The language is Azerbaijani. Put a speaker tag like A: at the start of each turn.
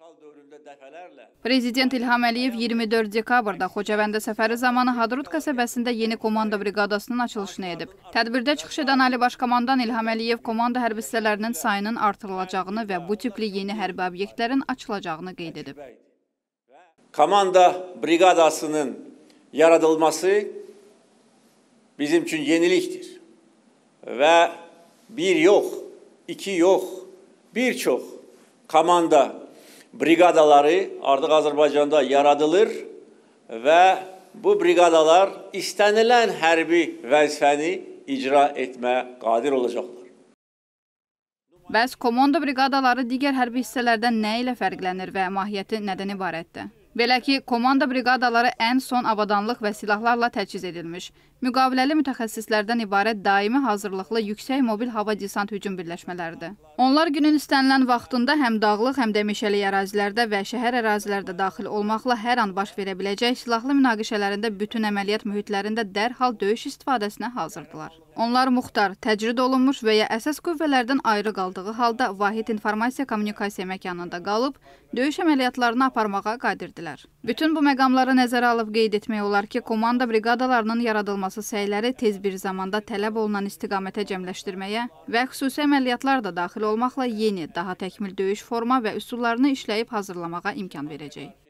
A: Prezident İlham Əliyev 24 dekabrda Xocavəndə səfəri zamanı Hadrut qəsəbəsində yeni komanda briqadasının açılışını edib. Tədbirdə çıxış edən Ali Başkomandan İlham Əliyev komanda hərbi hissələrinin sayının artırılacağını və bu tipli yeni hərbi obyektlərin açılacağını qeyd edib.
B: Komanda briqadasının yaradılması bizim üçün yenilikdir. Və bir yox, iki yox, bir çox komanda briqadaları artıq Azərbaycanda yaradılır və bu briqadalar istənilən hərbi vəzifəni icra etməyə qadir olacaqlar.
A: Bəs komanda briqadaları digər hərbi hissələrdən nə ilə fərqlənir və mahiyyəti nədən ibarətdir? Belə ki, komanda briqadaları ən son avadanlıq və silahlarla təchiz edilmiş, müqaviləli mütəxəssislərdən ibarət daimi hazırlıqlı yüksək mobil hava desant hücum birləşmələridir. Onlar günün istənilən vaxtında həm dağlıq, həm də meşəlik ərazilərdə və şəhər ərazilərdə daxil olmaqla hər an baş verə biləcək silahlı münaqişələrində bütün əməliyyat mühitlərində dərhal döyüş istifadəsinə hazırdılar. Onlar muxtar, təcrid olunmuş və ya əsas qüvvələrdən ayrı qaldığı halda vahid informasiya-kommunikasiya məkanında qalıb, döyüş əməliyyatlarını aparmağa qadirdirlər. Bütün bu məqamları nəzərə alıb qeyd etmək olar ki, komanda briqadalarının yaradılması səyləri tez bir zamanda tələb olunan istiqamətə cəmləşdirməyə və xüsusi əməliyyatlar da daxil olmaqla yeni, daha təkmil döyüş forma və üsullarını işləyib hazırlamağa imkan verəcək.